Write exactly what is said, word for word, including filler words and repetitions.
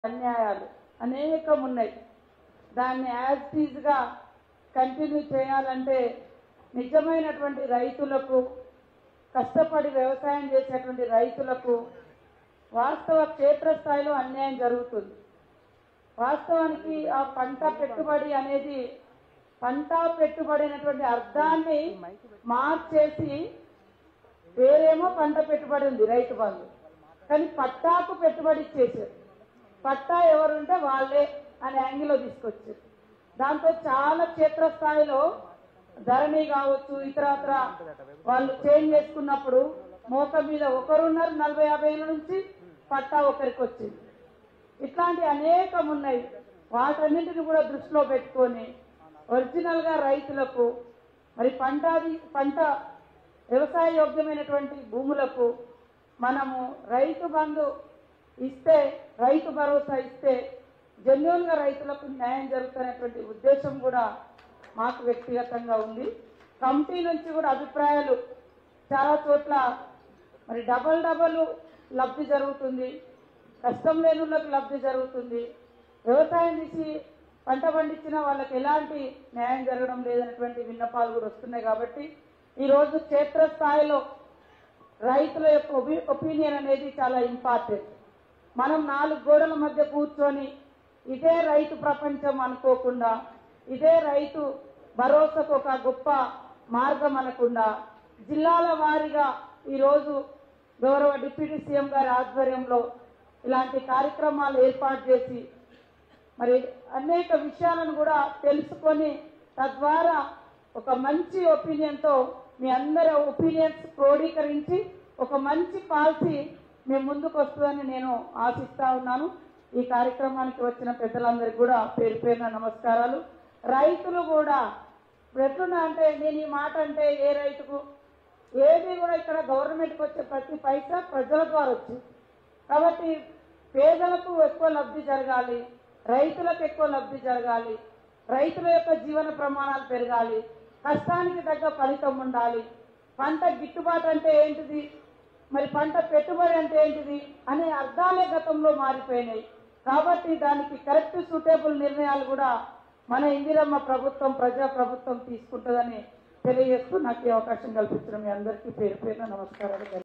అన్యాయాలు అనేకం ఉన్నాయి. దాన్ని యాజ్ టీజ్గా కంటిన్యూ చేయాలంటే నిజమైనటువంటి రైతులకు, కష్టపడి వ్యవసాయం చేసేటువంటి రైతులకు వాస్తవ క్షేత్రస్థాయిలో అన్యాయం జరుగుతుంది. వాస్తవానికి ఆ పంట పెట్టుబడి అనేది పంట పెట్టుబడి అనేటువంటి అర్థాన్ని మార్చేసి వేరేమో పంట పెట్టుబడి ఉంది రైతు బంధు, కానీ పట్టాకు పెట్టుబడి ఇచ్చేసారు. పట్టా ఎవరుంటే వాళ్ళే అనే యాంగిల్లో తీసుకొచ్చారు. దాంతో చాలా క్షేత్రస్థాయిలో ధరణి కావచ్చు, ఇతరత్ర వాళ్ళు చేంజ్ చేసుకున్నప్పుడు మోక మీద ఒకరున్నారు, నలభై యాభై ఏళ్ళ నుంచి పట్టా ఒకరికి వచ్చింది. ఇట్లాంటి అనేకం ఉన్నాయి. వాటన్నింటిని కూడా దృష్టిలో పెట్టుకొని ఒరిజినల్ గా రైతులకు మరి పంట పంట వ్యవసాయ యోగ్యమైనటువంటి భూములకు మనము రైతు బంధు ఇస్తే, రైతు భరోసా ఇస్తే జెన్యూన్ గా రైతులకు న్యాయం జరుగుతున్నటువంటి ఉద్దేశం కూడా మాకు వ్యక్తిగతంగా ఉంది. కమిటీ నుంచి కూడా అభిప్రాయాలు చాలా చోట్ల మరి డబల్ డబల్ లబ్ధి జరుగుతుంది, కష్టం లేని వాళ్ళకి లబ్ధి జరుగుతుంది, వ్యవసాయం చేసి పంట పండించిన వాళ్ళకి ఎలాంటి న్యాయం జరగడం లేదనేటువంటి విన్నపాలు కూడా వస్తున్నాయి. కాబట్టి ఈరోజు క్షేత్రస్థాయిలో రైతుల యొక్క ఒపీనియన్ అనేది చాలా ఇంపార్టెంట్. మనం నాలుగు గోడల మధ్య కూర్చొని ఇదే రైతు ప్రపంచం అనుకోకుండా, ఇదే రైతు భరోసాకు ఒక గొప్ప మార్గం అనకుండా జిల్లాల వారీగా ఈరోజు గౌరవ డిప్యూటీ సీఎం గారి ఆధ్వర్యంలో ఇలాంటి కార్యక్రమాలు ఏర్పాటు చేసి మరి అనేక విషయాలను కూడా తెలుసుకొని తద్వారా ఒక మంచి ఒపీనియన్తో మీ అందరి ఒపీనియన్స్ క్రోడీకరించి ఒక మంచి పాలసీ మేము ముందుకు వస్తుందని నేను ఆశిస్తా ఉన్నాను. ఈ కార్యక్రమానికి వచ్చిన పెద్దలందరికీ కూడా పేరు పేరున నమస్కారాలు. రైతులు కూడా ఎట్లున్నా అంటే నేను ఈ మాట అంటే ఏ రైతుకు ఏది కూడా ఇక్కడ గవర్నమెంట్కి వచ్చే ప్రతి పైసా ప్రజల ద్వారా వచ్చింది. కాబట్టి పేదలకు ఎక్కువ లబ్ధి జరగాలి, రైతులకు ఎక్కువ లబ్ధి జరగాలి, రైతుల యొక్క జీవన ప్రమాణాలు పెరగాలి, కష్టానికి తగ్గ ఫలితం ఉండాలి. పంట గిట్టుబాటు అంటే ఏంటిది, మరి పంట పెట్టుబడి అంటే ఏంటిది అనే అర్థాలే గతంలో మారిపోయినాయి. కాబట్టి దానికి కరెక్ట్ సూటబుల్ నిర్ణయాలు కూడా మన ఇందిరమ్మ ప్రభుత్వం, ప్రజా ప్రభుత్వం తీసుకుంటుందని తెలియజేస్తూ నాకు ఈ అవకాశం కల్పించడం మీ అందరికీ పేరు పేరున నమస్కారాలు.